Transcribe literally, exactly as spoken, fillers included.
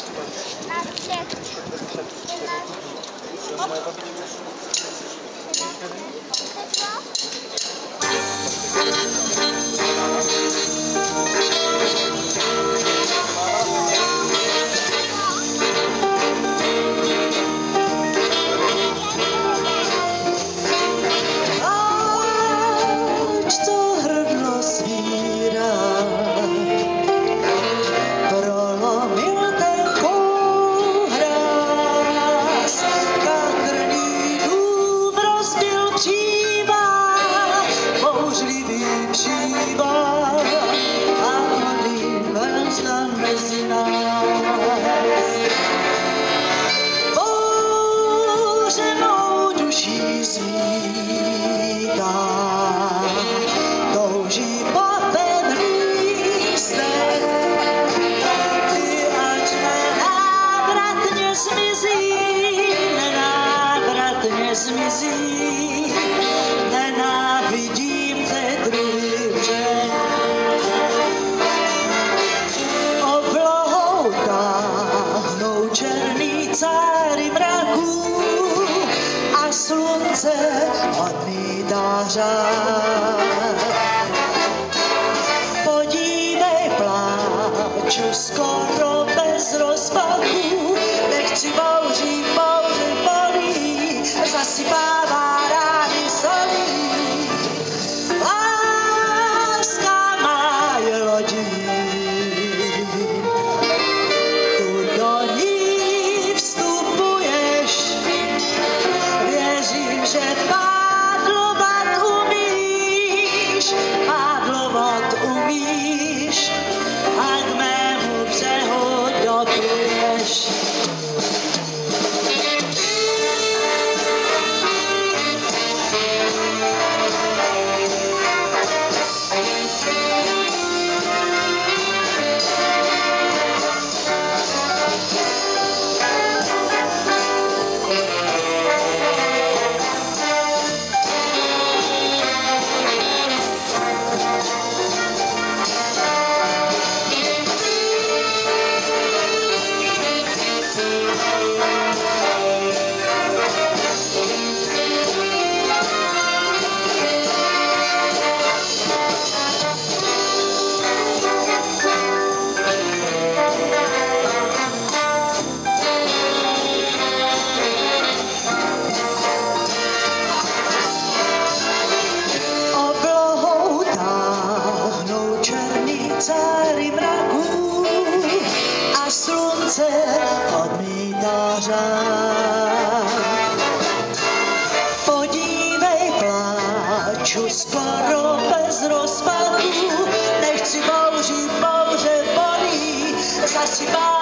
Zmizí, nenávidím Tetry břeh. Oblohou táhnou černý cáry mraků a slunce odmítá řád. Podívej, pláču skoro bez rozpaku, nechci bouří, bouři bolí, zasypává rány solí. Láska má je lodí, tu do ní vstupuješ, věřím, že pádlovat umíš, pádlovat umíš a k mému břehu dopluješ. Cáry mraků a slunce odmítá řád. Podívej, pláču skoro bez rozpadu, nechci bouří, bouře bolí, zasypá